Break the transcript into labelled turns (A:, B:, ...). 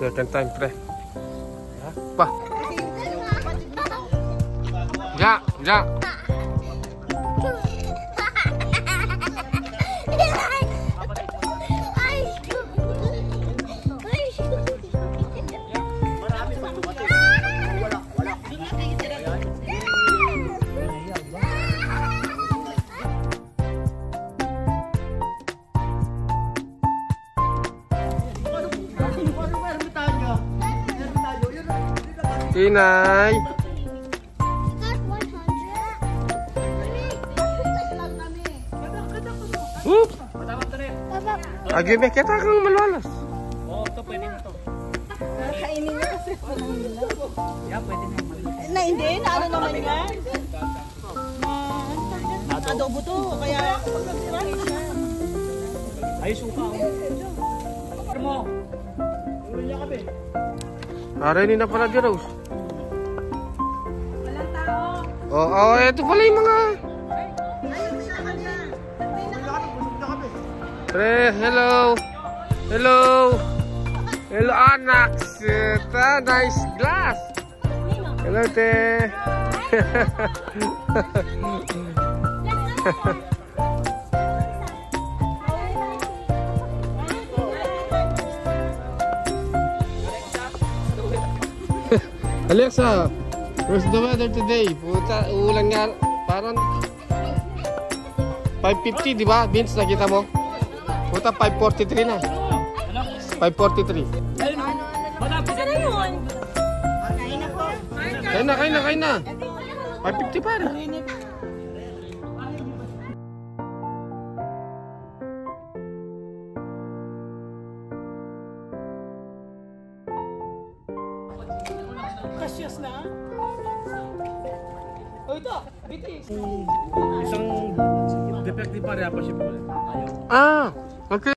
A: Second time, pre. Pa. Ya, ya. Inay. Agibek kita kang malualas.
B: Oh, ito pwede na to.
C: Kainin niya kasi.
B: Yeah, pwede na.
C: Na hindi, na ano naman yan? Adobo to, kaya
B: Ay, suka. Mo. Uwi niya kami.
A: Narinig na pala di Rose.
C: walang tao.
A: Oh, ito pala yung mga... Pre, hello. Hello. Hello, anak. Sita, nice glass. Hello, te. Alexa, where's the weather today? Puta, ulan nga. Parang 550, di ba? Vince, nakita mo? Puta, 543 na. 543.
C: Saan na yun?
A: Kain na. 550 pa rin.
C: Kasyas na? O ito, bitis.
B: Isang defective pa rin pa siya.
A: Ah, okay.